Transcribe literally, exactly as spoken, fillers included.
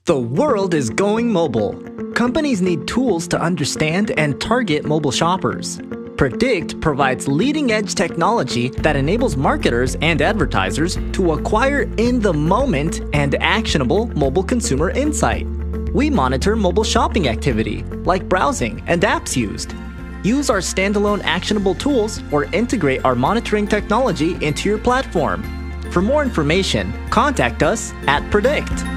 The world is going mobile. Companies need tools to understand and target mobile shoppers. Predict provides leading-edge technology that enables marketers and advertisers to acquire in-the-moment and actionable mobile consumer insight. We monitor mobile shopping activity, like browsing and apps used. Use our standalone actionable tools or integrate our monitoring technology into your platform. For more information, contact us at Predict.